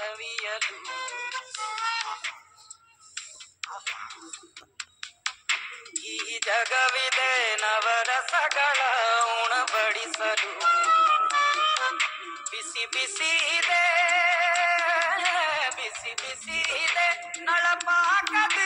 ಸವಿಯಲು ಈ ಜಗವಿದೆ ನವರಸಗಳ ಉಣಬಡಿಸಲು ಬಿಸಿ ಬಿಸಿ ಇದೆ ಬಿಸಿ ಬಿಸಿ ಇದೆ ನಳಪಾಕದ